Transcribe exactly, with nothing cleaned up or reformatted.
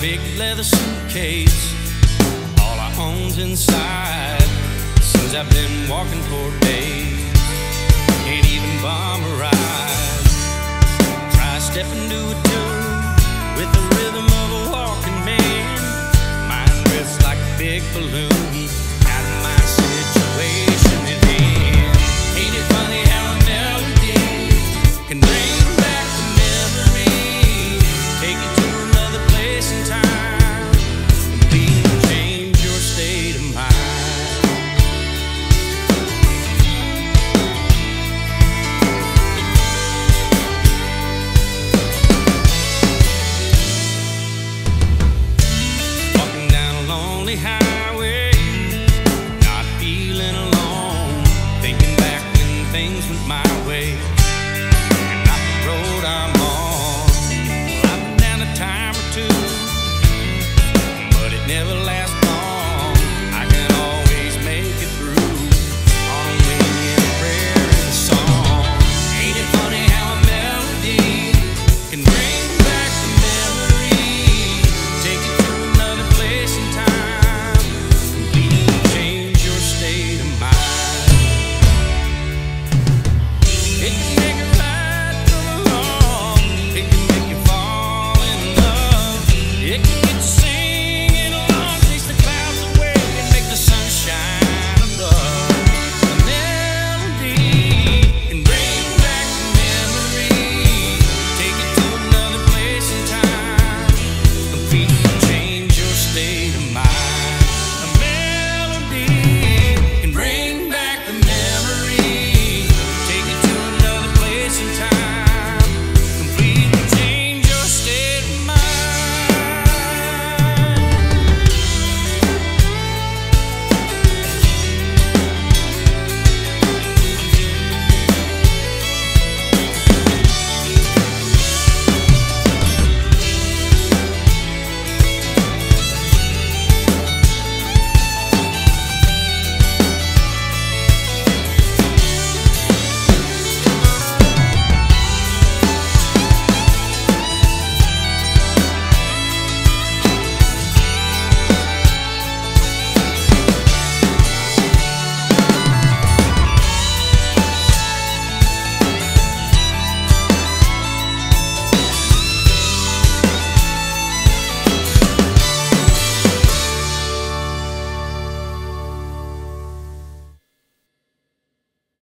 big leather suitcase, all I own's inside. Since I've been walking for days, can't even bomb a ride. Try stepping to a tune with the rhythm of a walking man. Mine drifts like a big balloon out of my situation at hand. Ain't it funny how a melody can bring back the memory, take you to another place in time, completely change your state of mind. Walking down a lonely highway,